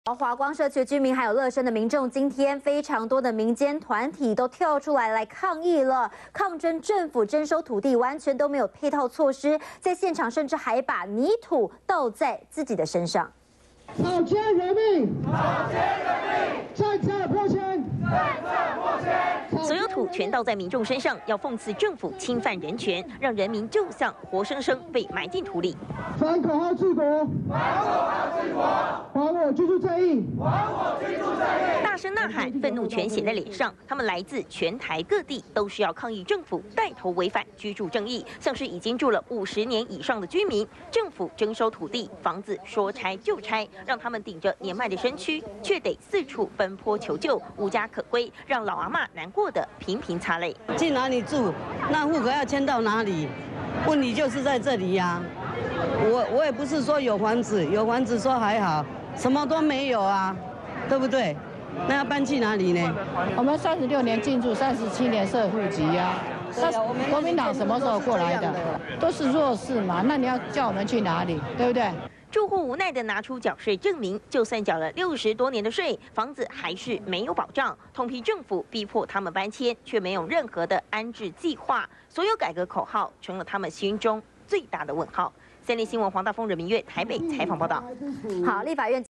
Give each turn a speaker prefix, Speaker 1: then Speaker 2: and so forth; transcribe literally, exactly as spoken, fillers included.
Speaker 1: 华光社区居民还有乐生的民众，今天非常多的民间团体都跳出来来抗议了，抗争政府征收土地完全都没有配套措施，在现场甚至还把泥土倒在自己的身上。
Speaker 2: 草菅人命，草菅人命，战战破千，战战破千。
Speaker 3: 所有土全倒在民众身上，要讽刺政府侵犯人权，让人民就像活生生被埋进土里。
Speaker 2: 反口号治国，反口号治国，还我居住正义，还我居住正义。
Speaker 3: 大声呐喊，愤怒全写在脸上。他们来自全台各地，都是要抗议政府带头违反居住正义，像是已经住了五十年以上的居民，政府征收土地，房子说拆就拆，让他们顶着年迈的身躯，却得四处奔波求救，无家可归，让老阿嬷难过的频频擦泪。
Speaker 4: 去哪里住？那户口要迁到哪里？问题就是在这里呀、啊。我我也不是说有房子，有房子说还好，什么都没有啊，对不对？那要搬去哪里呢？
Speaker 5: 我们三十六年进驻，三十七年设户籍呀。那国民党什么时候过来的？都是弱势嘛，那你要叫我们去哪里？对不对？
Speaker 3: 住户无奈地拿出缴税证明，就算缴了六十多年的税，房子还是没有保障。痛批政府逼迫他们搬迁，却没有任何的安置计划。所有改革口号成了他们心中最大的问号。三立新闻黄大丰、任明月台北采访报道。
Speaker 1: 好，立法院。